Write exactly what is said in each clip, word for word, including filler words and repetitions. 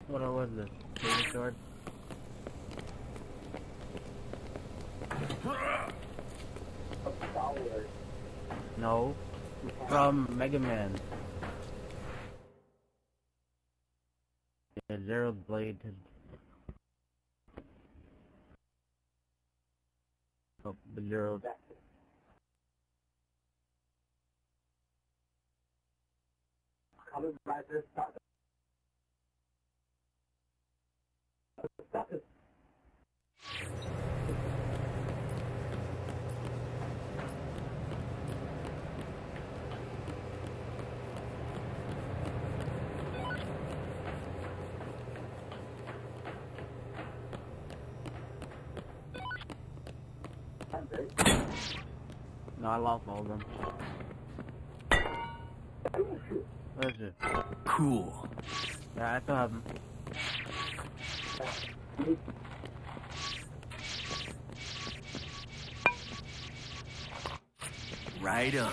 What was this? Baby sword? No. From Mega Man. Yeah, Zero Blade. Oh, the Zero. No, I lost all of them. What is it? Cool. Yeah, I still have them. Right on.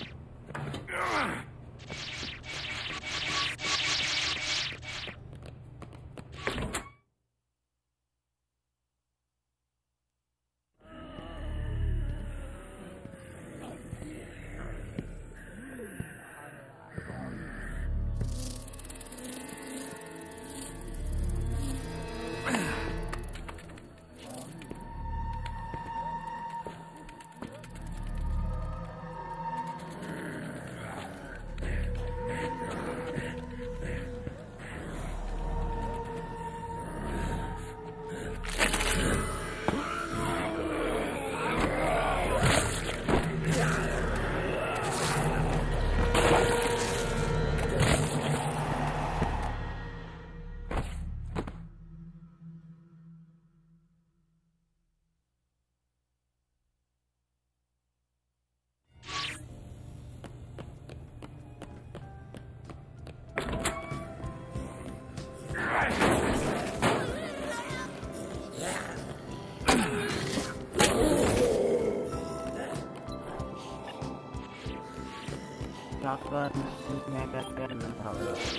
Shotgun, mega gun, and then power up.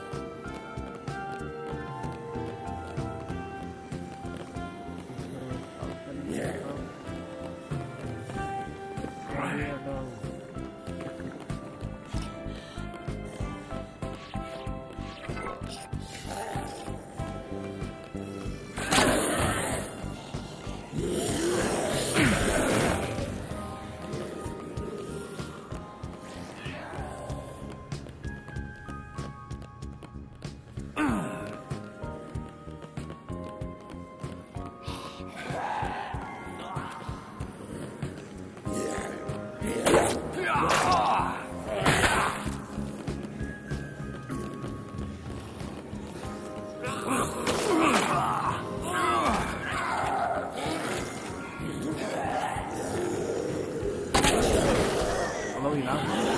Hello, you know?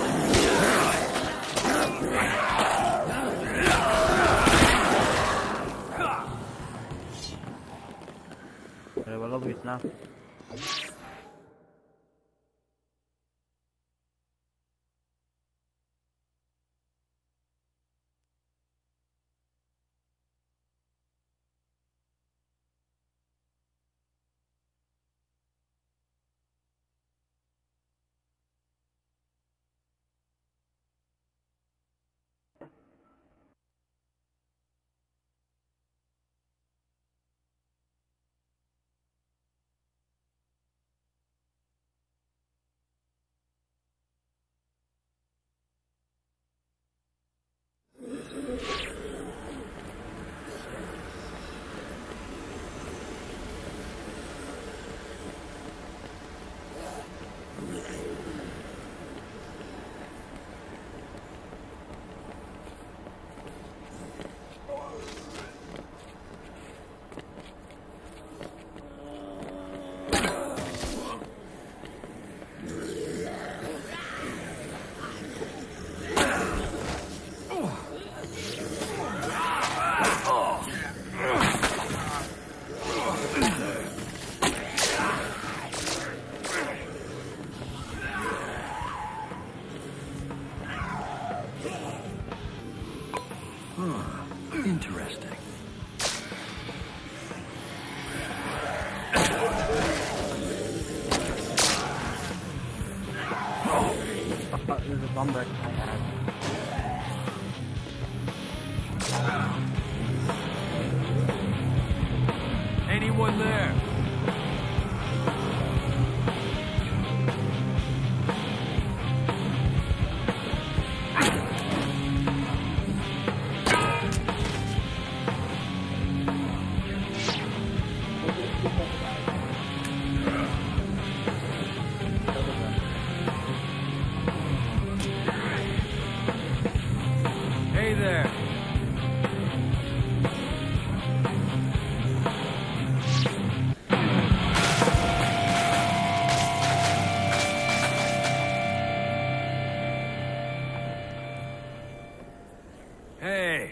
Pero what level is now? Somewhere I have. Anyone there? Hey there. Hey.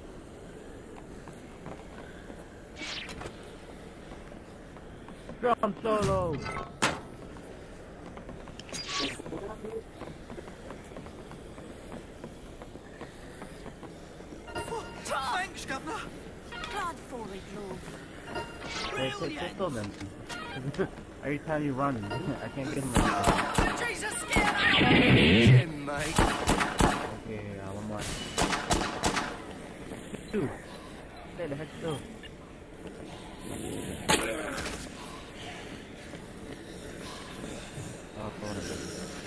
Drum solo. Thanks, Governor. Glad for it, love. Hey, take pistol then. Every time you run, I can't get him. Jesus, scared me. Mate. Okay, uh, one more. Two. Stay the heck still. Oh, phone it.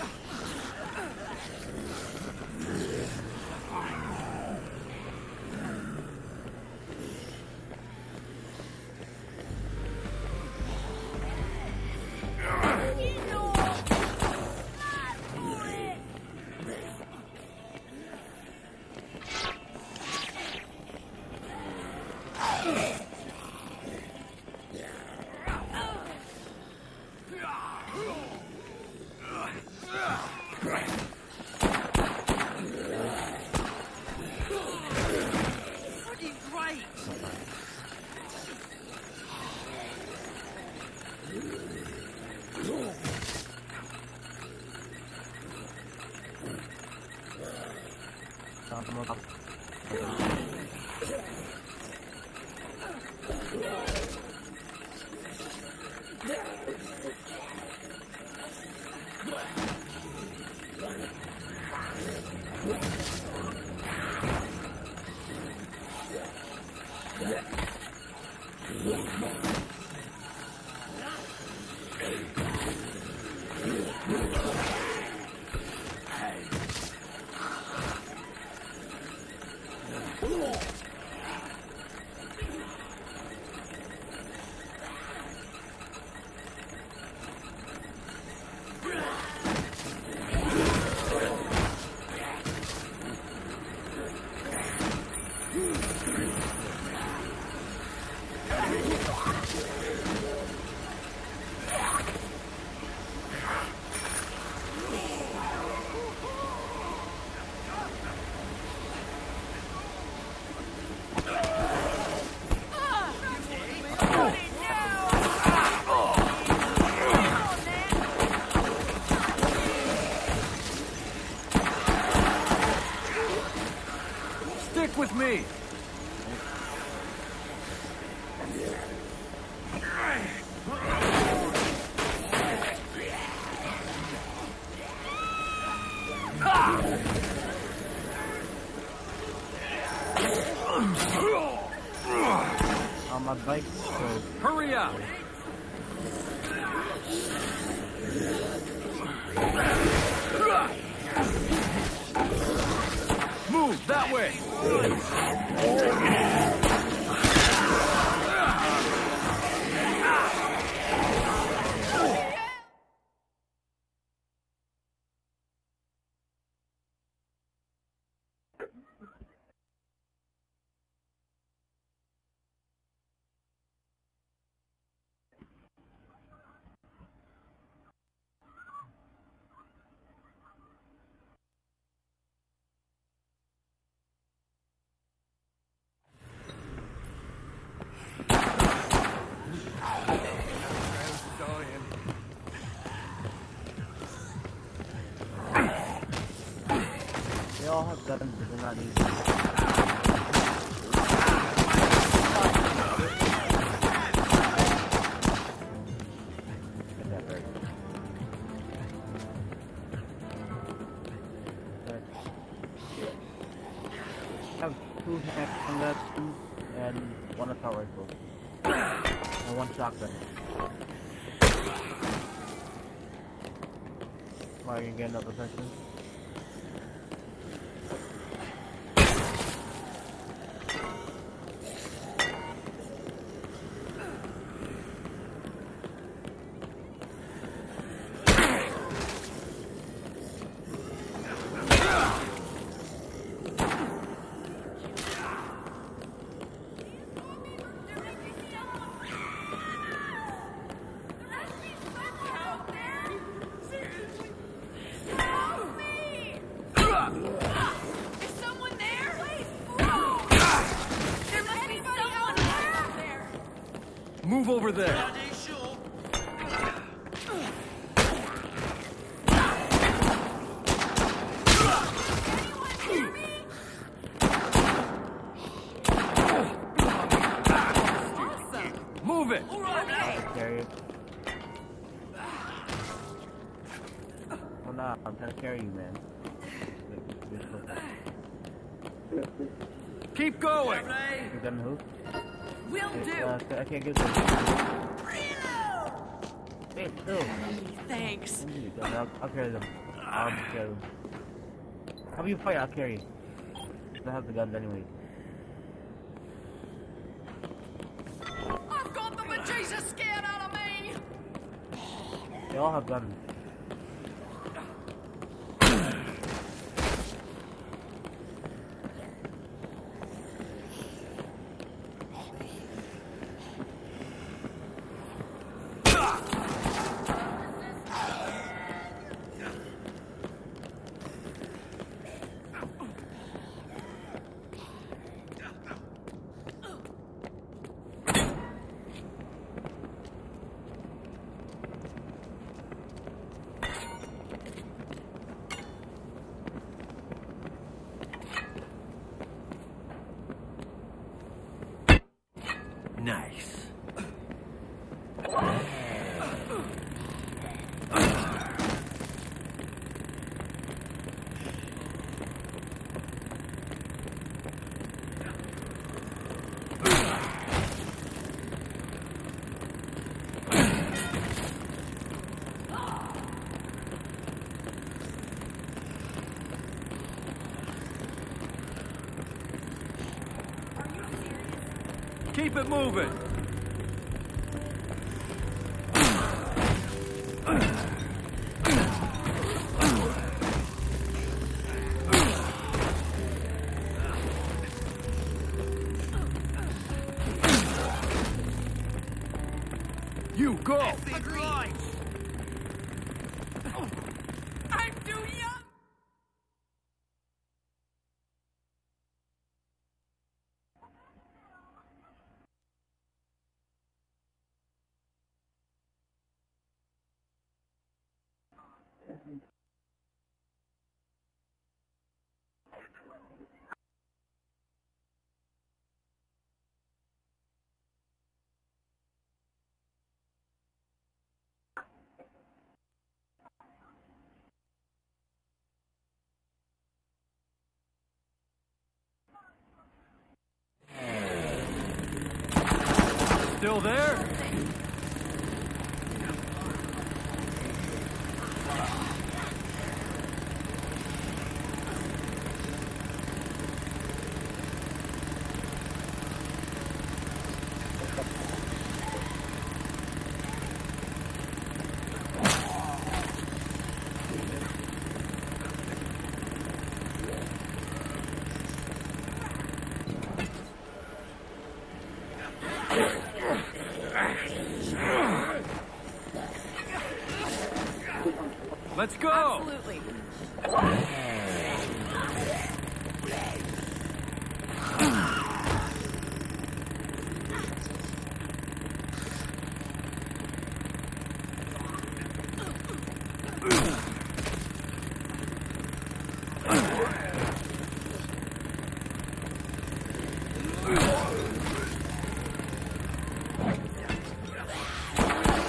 Pretty great. Come on, Stick with me. on my bike, so Hurry up. Move that way. they all have guns, but they're not easy. Get that right. one shotgun. Why are you getting up a person? Move over there. Move it. I'll carry it. Oh no, I'm trying to carry you, man. Keep going. You got the hook? Will do. Uh, I can't get this. Wait, still. Thanks. I'll, I'll carry them. I'll just carry them. How about you fight? I'll carry you. I have the guns anyway. I've got the bejesus scared out of me. They all have guns. Nice. Keep it moving. You go. Agreed. I'm too young. Still there? Let's go! Absolutely.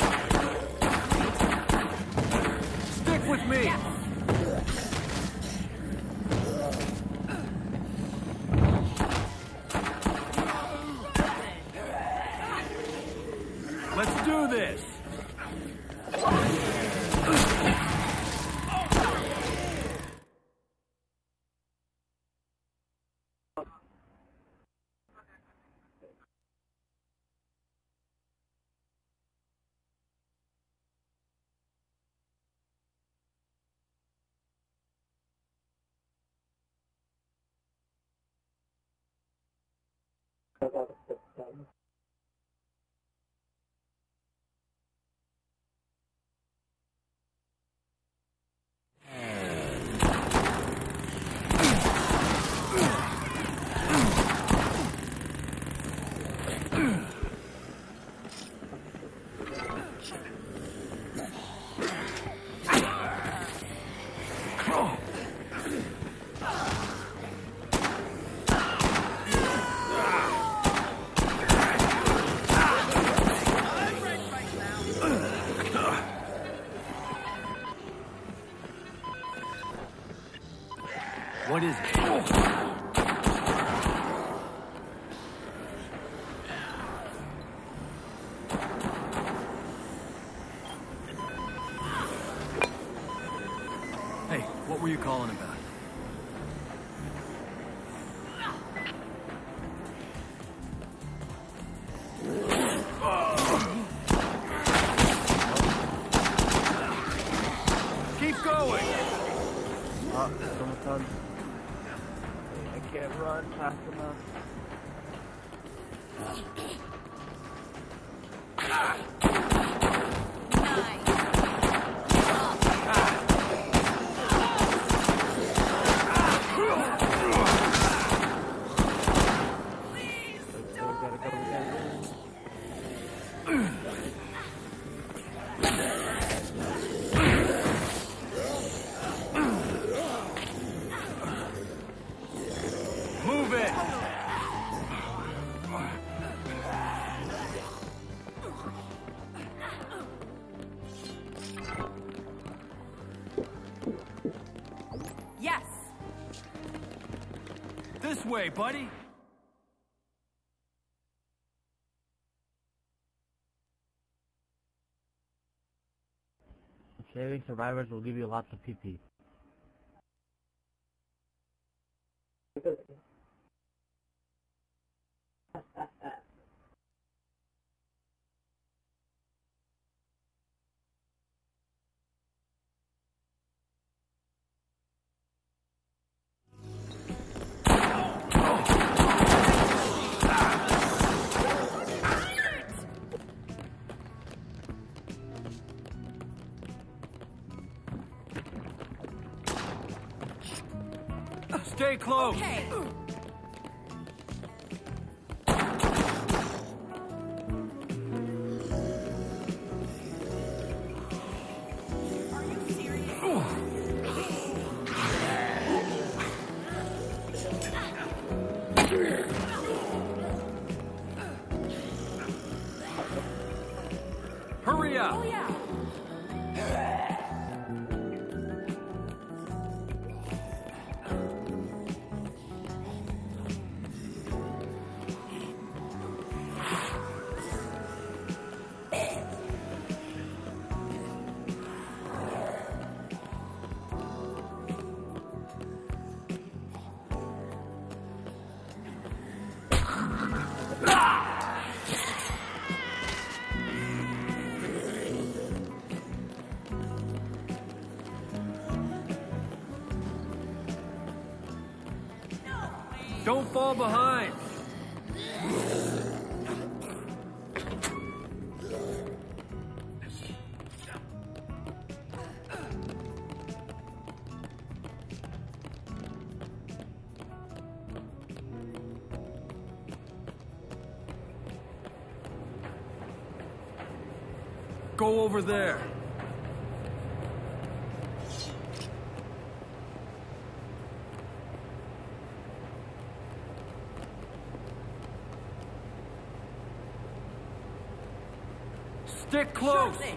Stick with me! this. What is it? Hey, what were you calling about? Keep going! Oh, someone's done. I can't run fast enough. Move it! Yes. This way, buddy! Saving survivors will give you lots of P P. Stay close! Okay. Are you serious? Hurry up! Oh yeah. Don't fall behind! Go over there! Stick close! Sure thing.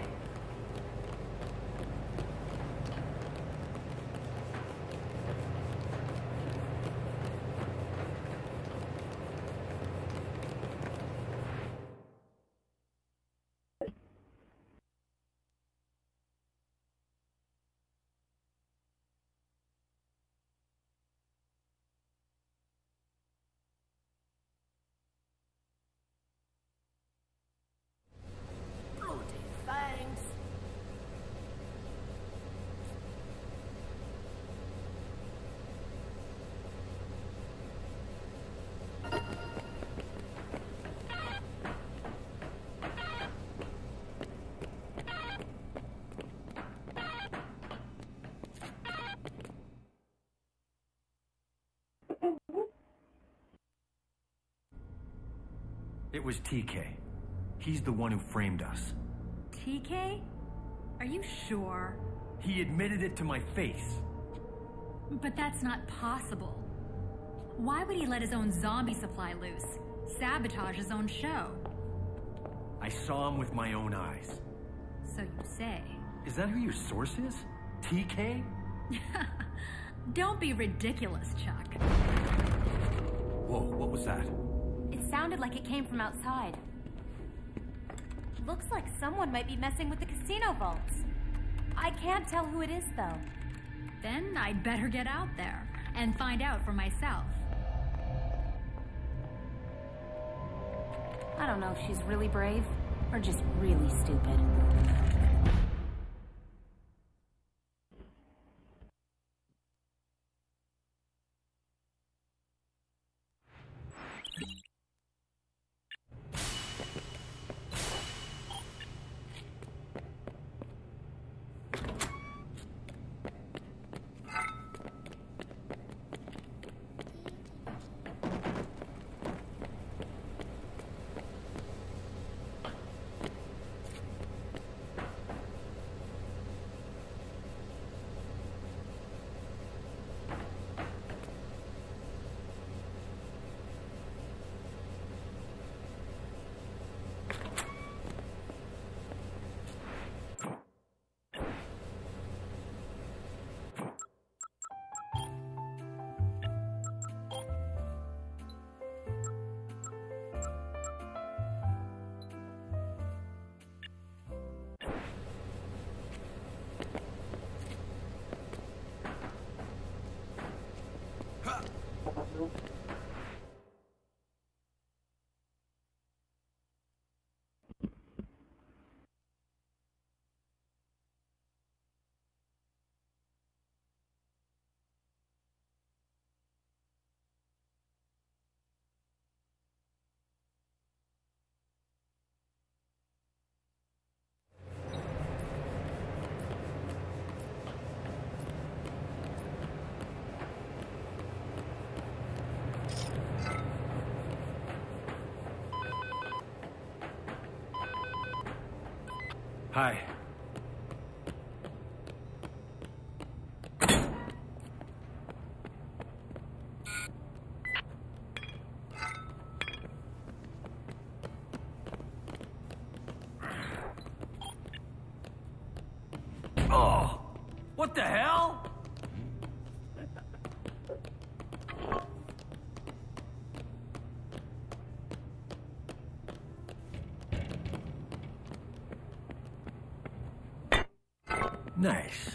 It was T K. He's the one who framed us. T K? Are you sure? He admitted it to my face. But that's not possible. Why would he let his own zombie supply loose? Sabotage his own show? I saw him with my own eyes. So you say. Is that who your source is? T K? Don't be ridiculous, Chuck. Whoa, what was that? It sounded like it came from outside. Looks like someone might be messing with the casino vaults. I can't tell who it is, though. Then I'd better get out there and find out for myself. I don't know if she's really brave or just really stupid. Hi. Oh! What the hell? Nice.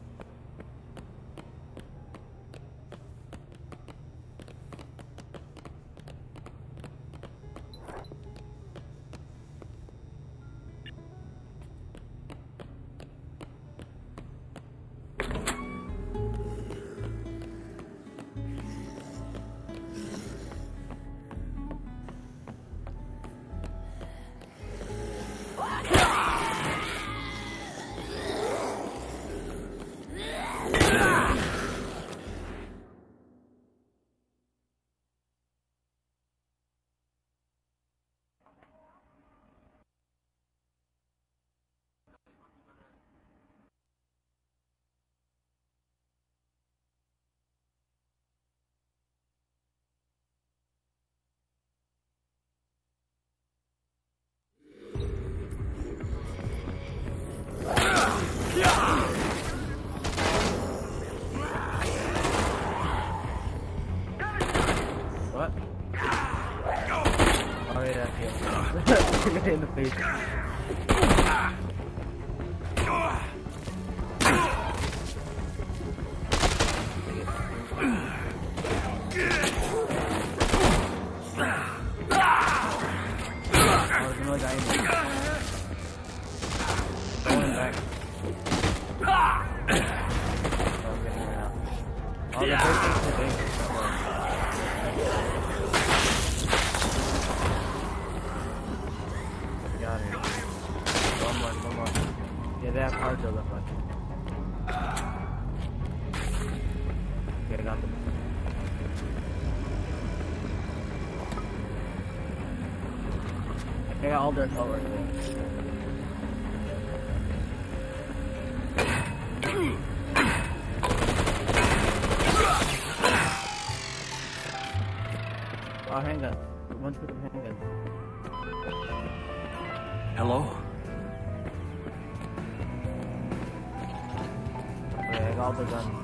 What? Oh yeah, yeah. In the face. I got all their assault rifles. Oh, handgun. One for the handgun. Hello? Okay, I got all the guns.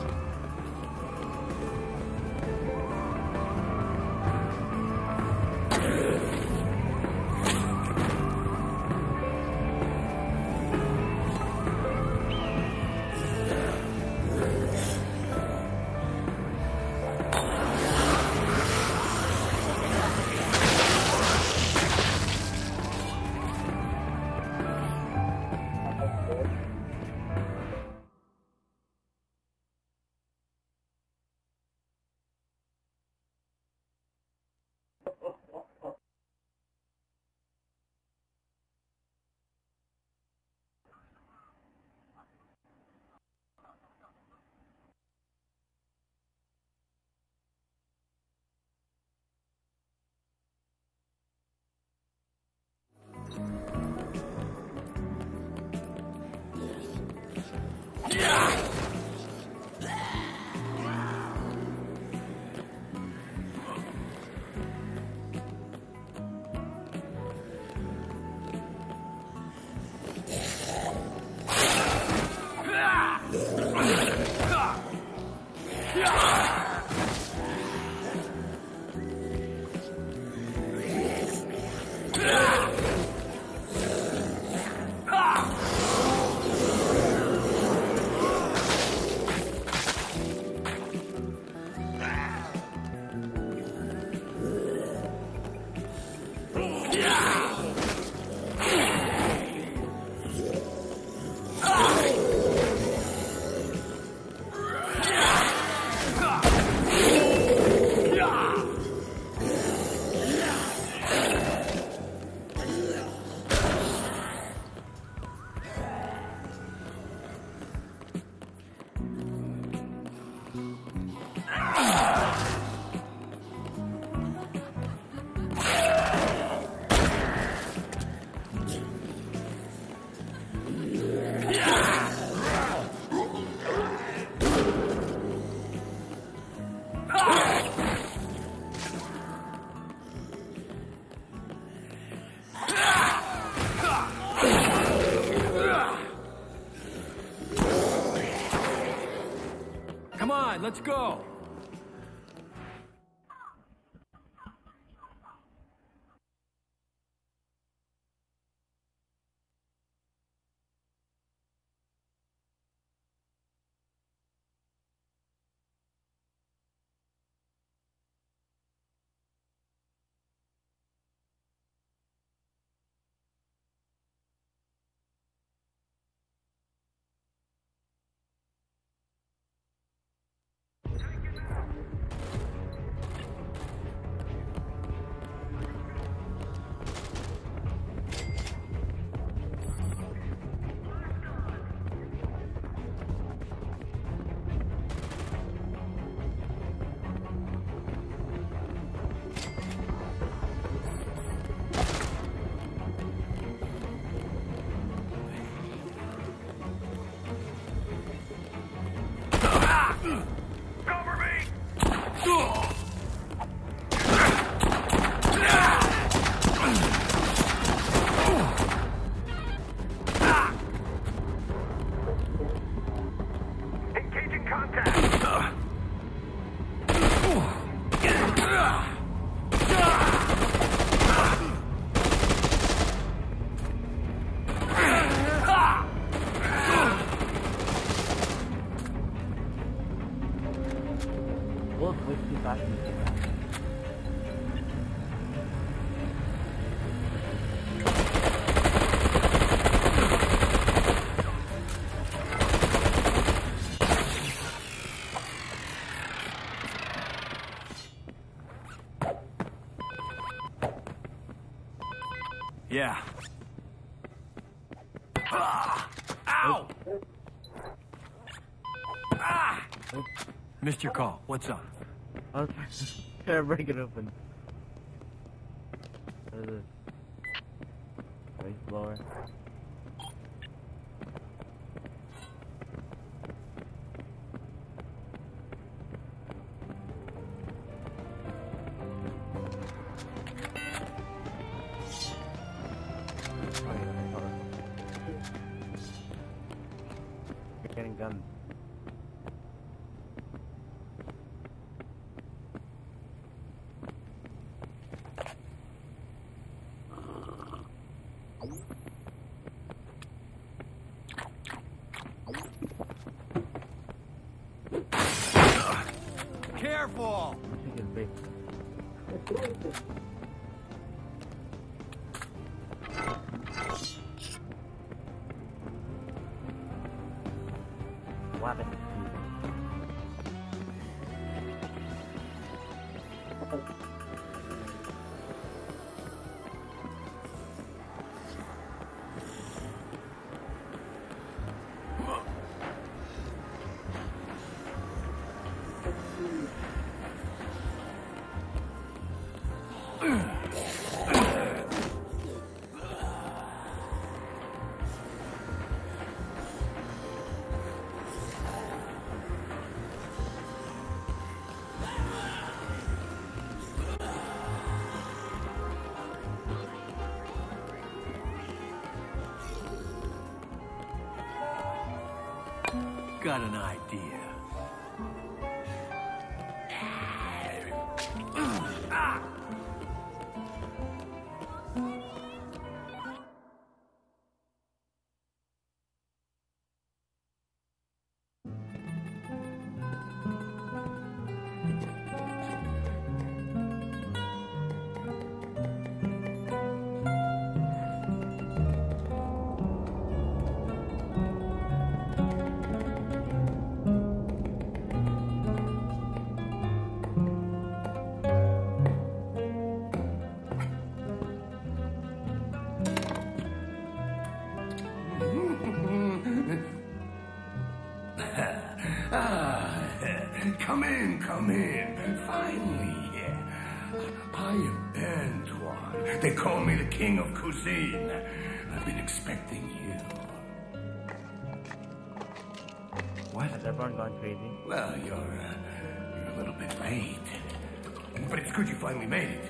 Come on, let's go. Yeah. Ah! Ow! Ah! Missed your call. What's up? Okay. Gotta break it open. What is it? Lower. Getting guns. Careful! Chicken big. Weapon. Got an idea. Come in, come in. Finally. I am Antoine. They call me the King of Cuisine. I've been expecting you. What? Has everyone gone crazy? Well, you're, uh, you're a little bit late. But it's good you finally made it.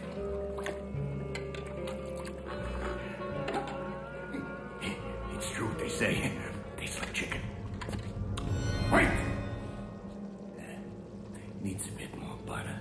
It's true what they say. Tastes like chicken. Wait! Needs a bit more butter.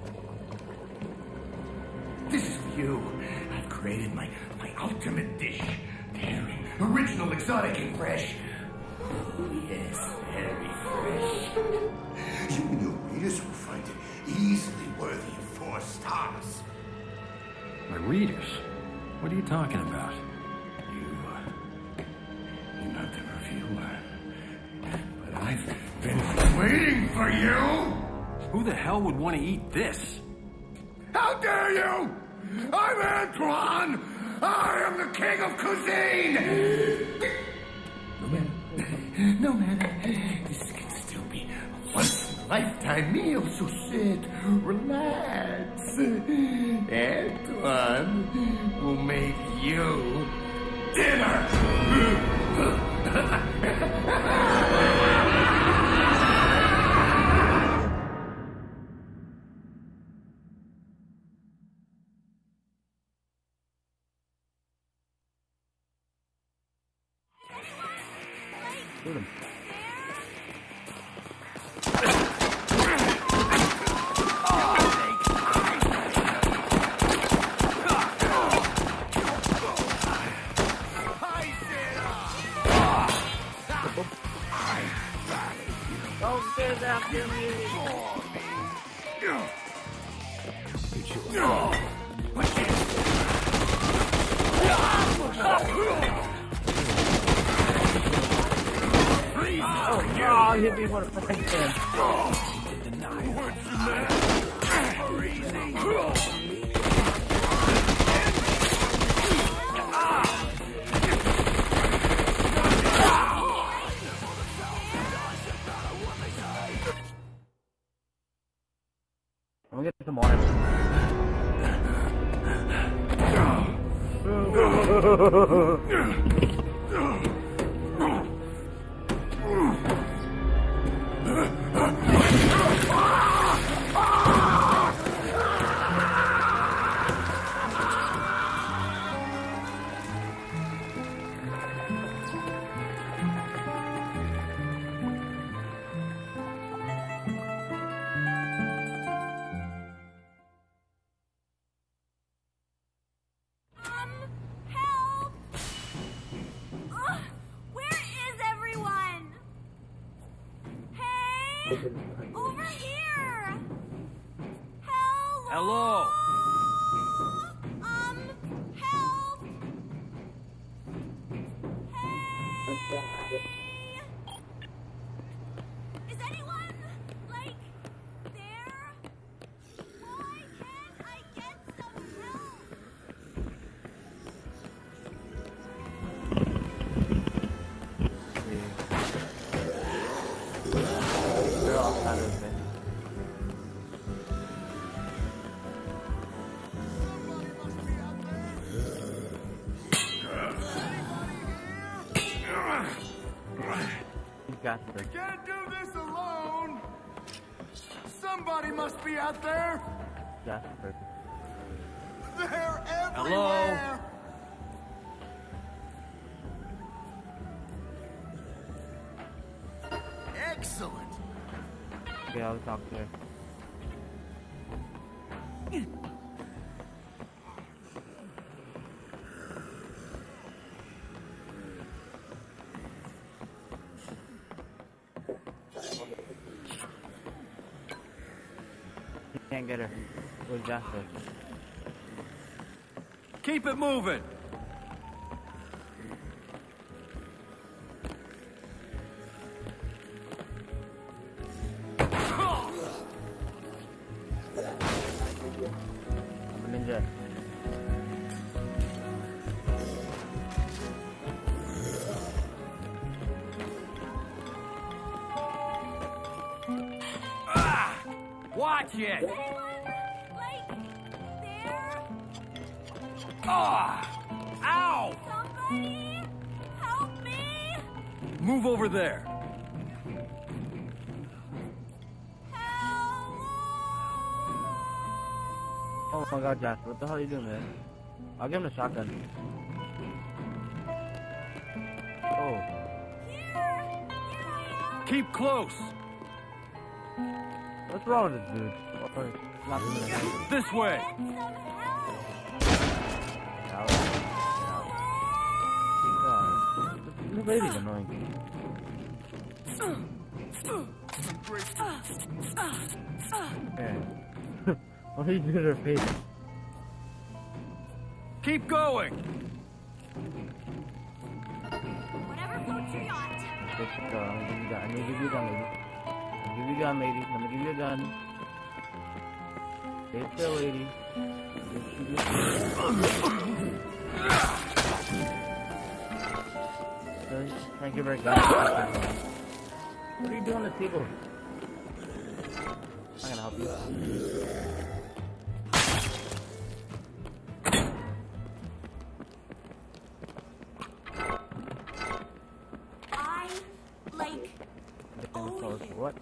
This is for you. I've created my, my ultimate dish. Daring, original, exotic, and fresh. Oh, yes, very fresh. You and your readers will find it easily worthy of four stars. My readers? What are you talking about? You, uh, you're not the reviewer. But I've been waiting for you! Who the hell would want to eat this? How dare you! I'm Antoine! I am the King of Cuisine! No matter, no matter, this can still be a once-in-a-lifetime meal, so sit, relax. Antoine will make you dinner! Shoot him. Don't get after me. Oh, hit me one of the things. I'm gonna get some water. Help! Ugh, where is everyone? Hey! Over here! Hello! Hello. Um, help! Hey! Is anyone, like, there? Why can't I get some help? They're all kind of men. He's got the Can't do this alone. Somebody must be out there. got the purpose. They're everywhere. Hello? Excellent. Okay, I'll talk to her. Can't get her. Where's Jasper? Keep it moving. I'm a ninja. Watch it. Anyone, like, there? Ah! Ow! Somebody help me! Move over there. Help! Oh my god, Jasper, what the hell are you doing, man? I'll give him a shotgun. Oh. Here! Here I am! Keep close. What's wrong with this dude? Oh, not in the head. This way. Get some help! Out. Out. God. This lady's annoying. Yeah. What are you doing to her face? Keep going. Whatever floats your yacht. Let's go. I'm gonna give you a gun. I'm gonna give you a gun, lady. I'm gonna give you a gun, lady. Stay still, lady. Can't give her a gun. What are you doing on the table? I'm gonna help you. I like Oh, what?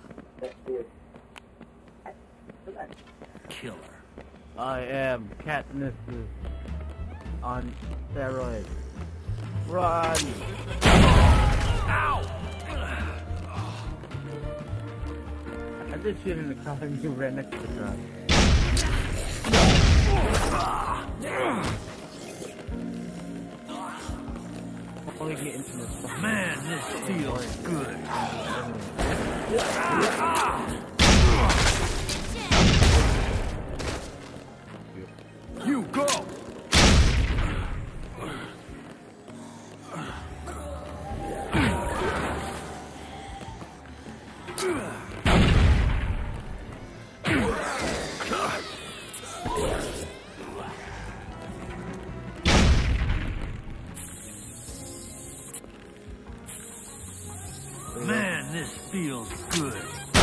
Killer. I am Katniss on steroids. Run! Ow! I did shit in the car and you ran next to the truck. Only get into this fucking Man, this feels good. You go. Man, this feels good.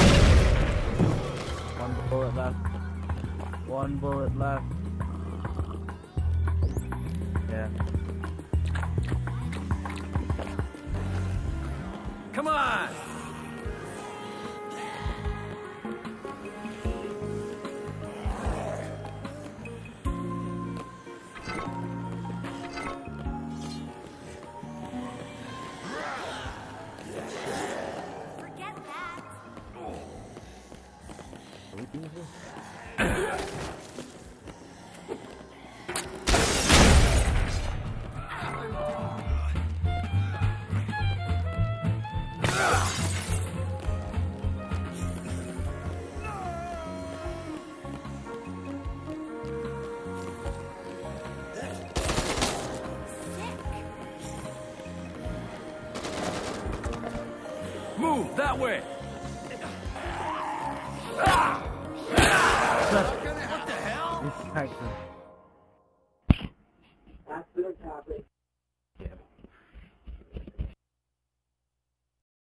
One bullet left. One bullet left. Yeah. Come on! Forget that. Move that way! This type of... That's the topic.